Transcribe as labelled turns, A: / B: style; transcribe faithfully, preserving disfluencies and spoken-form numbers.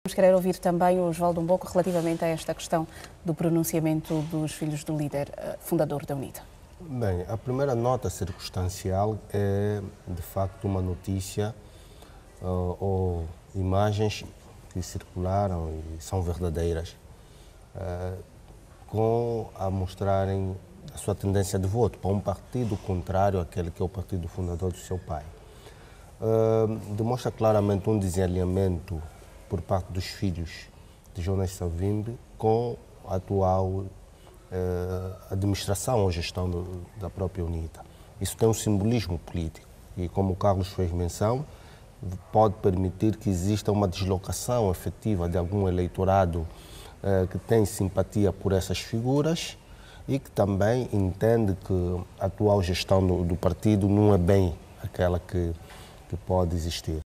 A: Vamos querer ouvir também o Osvaldo Umboco relativamente a esta questão do pronunciamento dos filhos do líder fundador da UNITA.
B: Bem, a primeira nota circunstancial é, de facto, uma notícia uh, ou imagens que circularam e são verdadeiras, uh, com a mostrarem a sua tendência de voto para um partido contrário àquele que é o partido fundador do seu pai. Uh, demonstra claramente um desalinhamento por parte dos filhos de Jonas Savimbi com a atual eh, administração ou gestão do, da própria UNITA. Isso tem um simbolismo político e, como o Carlos fez menção, pode permitir que exista uma deslocação efetiva de algum eleitorado eh, que tem simpatia por essas figuras e que também entende que a atual gestão do, do partido não é bem aquela que, que pode existir.